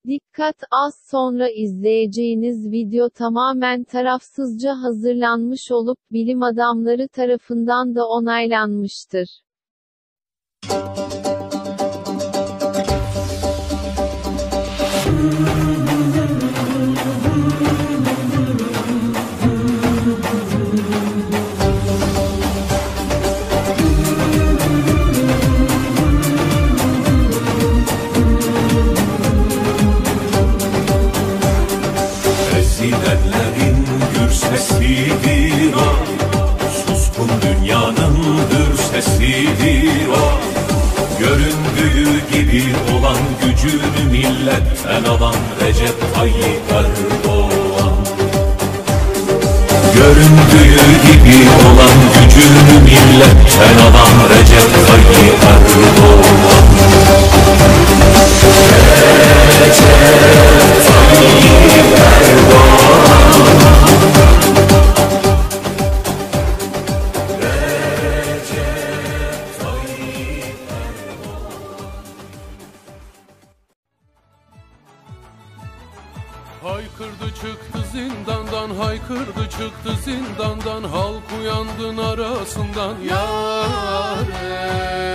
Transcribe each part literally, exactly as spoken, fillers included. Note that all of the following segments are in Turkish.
Dikkat! Az sonra izleyeceğiniz video tamamen tarafsızca hazırlanmış olup bilim adamları tarafından da onaylanmıştır. Ezilenlerin gür sesidir o, suskun dünyanın hür sesidir o. Göründüğü gibi olan gücünü milletten alan Recep Tayyip Erdoğan. Göründüğü gibi olan gücünü milletten alan Recep Tayyip Erdoğan. Recep Tayyip Erdoğan. Haykırdı çıktı zindandan, haykırdı çıktı zindandan, halk uyandın arasından yâre.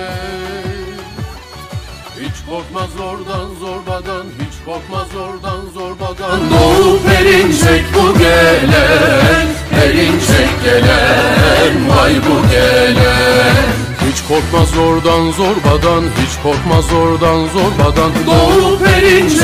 Hiç korkmaz zordan zorbadan, hiç korkmaz zordan zorbadan. Doğup erinecek bu gelen, erinecek gelen, vay bu gelen. Hiç korkmaz zordan zorbadan, hiç korkmaz zordan zorbadan. Doğup erinecek